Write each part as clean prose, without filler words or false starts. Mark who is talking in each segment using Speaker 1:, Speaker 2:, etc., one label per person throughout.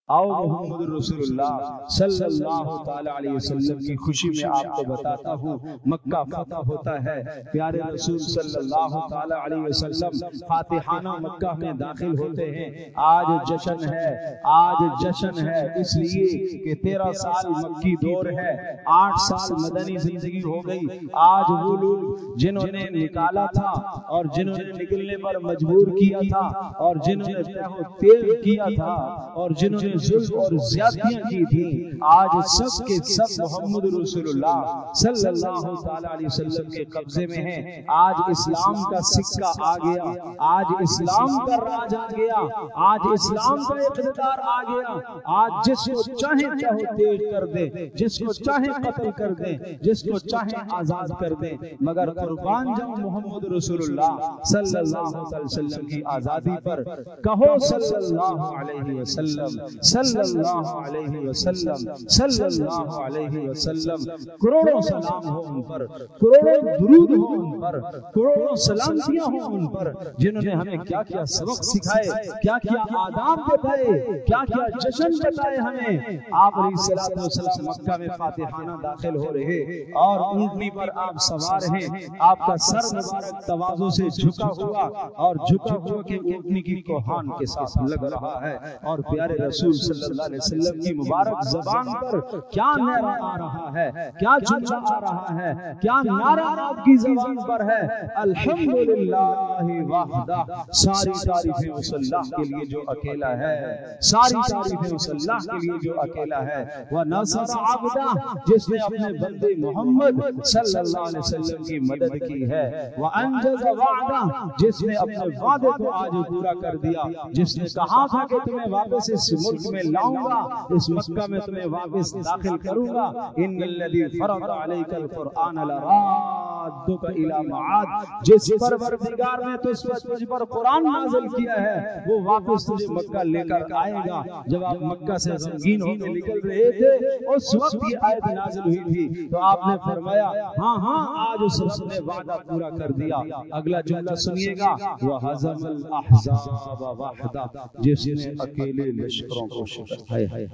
Speaker 1: आओ मोहम्मद रसूलुल्लाह सल्लल्लाहु ताला अलैहि वसल्लम की खुशी में आपको बताता हूँ। मक्का फतह होता है, प्यारे रसूल सल्लल्लाहु ताला अलैहि वसल्लम फातिहाना मक्का में दाखिल होते हैं। आज जश्न है, आज जश्न है इसलिए कि 13 साल मक्की दौर है, 8 साल मदनी जिंदगी हो गई। आज वो लोग जिन्होंने निकाला था और जिन्होंने निकलने पर मजबूर किया था और जिन्होंने तेल किया था और जिन्होंने जुल्म और ज्यादतियां की थी, आज सब के सब मोहम्मद रसूलुल्लाह सल्लल्लाहु ताला अलैहि वसल्लम के कब्जे में हैं। आज इस्लाम का सिक्का आ गया, आज इस्लाम का राज आ गया, आज इस्लाम का इक़्तिदार आ गया। आज जिसको चाहे चाहे तेज कर दे, जिसको चाहे कत्ल कर दे, जिसको चाहे आजाद कर दे, मगर कुर्बान जाऊं मोहम्मद रसूलुल्लाह सल्लल्लाहु अलैहि वसल्लम की आजादी पर। कहो सल्लल्लाहु अलैहि वसल्लम, सल्लल्लाहु अलैहि वसल्लम, सल्लल्लाहु अलैहि वसल्लम। करोड़ों सलाम हो उन पर, करोड़ों दुरूद हो उन पर, करोड़ों सलामतियां हो उन पर, जिन्होंने हमें क्या क्या सबक सिखाए, क्या क्या आदाब बताए, क्या क्या जश्न बताए हमें। आप अलैहिस्सलातु वस्सलाम मक्का में फातिहाना दाखिल हो रहे और ऊंटनी पर आप सवार हैं, आपका सर मुबारक तवाज़ु से झुका हुआ और झुका हुआ के ऊंटनी की कोहान के साथ लग रहा है और प्यारे रसूल सल्लल्लाहु अलैहि वसल्लम की मुबारक ज़बान पर क्या नारा आ रहा है, क्या जुमला आ रहा है, क्या नारा आपकी ज़बान पर है। अल्हम्दुलिल्लाह वहदा, सारी तारीफें उस अल्लाह के लिए जो अकेला है, सारी तारीफें उस अल्लाह के लिए जो अकेला है। व नसर अब्दा, जिसने अपने बंदे मोहम्मद सल्लल्लाहु अलैहि वसल्लम की मदद की है। व अंजज़ वअदा, जिसने अपने वादे को आज पूरा कर दिया, जिसने कहा था कि तुम्हें वापस इस मुल्क में लाऊंगा, इस मक्का में तुम्हें वापस दाखिल करूंगा। इन्नल्लज़ी फरद अलैकल कुरआन लराद्दुका इला मआद, जिस परवरदिगार ने तुझ पर कुरान नाज़िल किया है वो वापस तुझे मक्का लेकर आएगा। जब आप मक्का से गमगीन होकर निकल रहे थे उस वक्त ये आयत नाज़िल हुई थी, तो आपने फरमाया हाँ हाँ आज उस रब ने वादा पूरा कर दिया। अगला जुमला सुनिएगा, व हज़मल अहज़ाब वहदा, जिसने अकेले लश्करों को शिकस्त।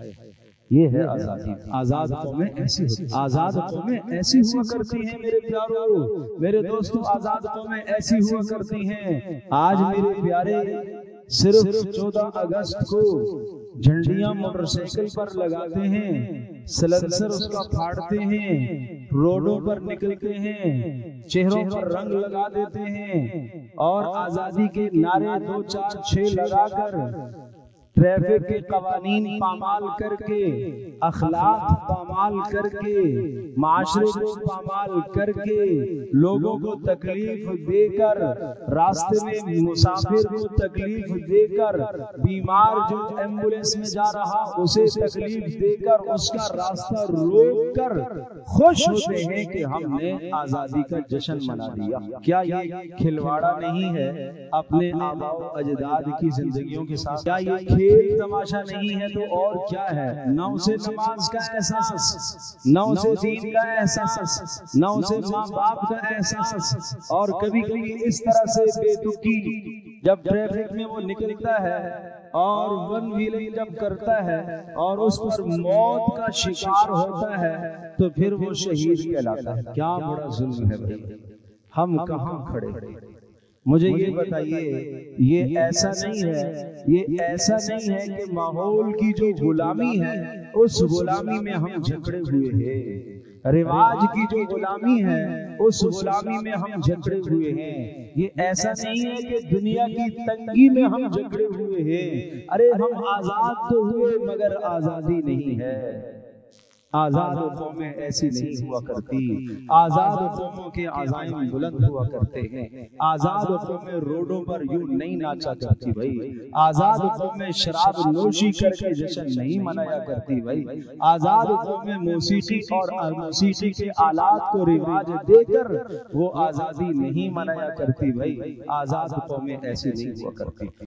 Speaker 1: ये है आजादी। आजाद कौमें ऐसी होती, आजाद कौमें ऐसी हुआ करती हैं मेरे प्यारों, मेरे दोस्तों, आजाद कौमें ऐसी हुआ करती हैं। आज मेरे प्यारे सिर्फ 14 अगस्त को झंडियां मोटरसाइकिल पर लगाते हैं, सलेंसर उसका फाड़ते हैं, रोडों पर निकलते हैं, चेहरों पर रंग लगा देते हैं और आजादी के नारे 2 4 6 लगाकर ट्रैफिक के कवानीन पामाल करके, अखलाक पामाल करके, माशरे को पामाल करके, लोगों को तकलीफ देकर, रास्ते में मुसाफिर को तकलीफ देकर, बीमार जो एम्बुलेंस में जा रहा उसे तकलीफ देकर, उसका रास्ता रोक कर खुश होते हैं कि हमने आजादी का जश्न मना दिया। क्या ये खिलवाड़ा नहीं है अपने आबाओ अजदाद की जिंदगियों के साथ? क्या ये खेल तमाशा नहीं है तो और क्या है? नौ से नमाज का एहसास, नौ से दीन का एहसास, नौ से माँ बाप का एहसास। और कभी कभी इस तरह से बेतुकी जब ट्रैफिक में वो निकलता है और वन व्हीलिंग जब करता है और उस पर मौत का शिकार होता है तो फिर वो शहीद कहलाता है। क्या बड़ा जुल्म है भाई, हम कहाँ खड़े? मुझे ये बताइए, ये ऐसा नहीं है, ये ऐसा नहीं है कि माहौल की जो गुलामी है उस गुलामी में हम जकड़े हुए हैं, रिवाज की जो गुलामी है उस गुलामी में हम जकड़े हुए हैं। ये ऐसा नहीं है कि दुनिया की तंगी में हम जकड़े हुए हैं। अरे हम आजाद तो हुए मगर आजादी नहीं है। आजाद कौमें ऐसी नहीं हुआ करती, आजाद कौमों के अज़ाइम बुलंद हुआ करते हैं। आजाद कौमें रोडों पर यूं नहीं नाचा करती भाई, आजाद कौमें शराब नोशी करके जश्न नहीं मनाया करती भाई, आजाद कौमें मौसीकी और मौसीकी के आलात को रिवाज देकर वो आजादी नहीं मनाया करती भाई। आजाद कौमें ऐसी नहीं हुआ करती।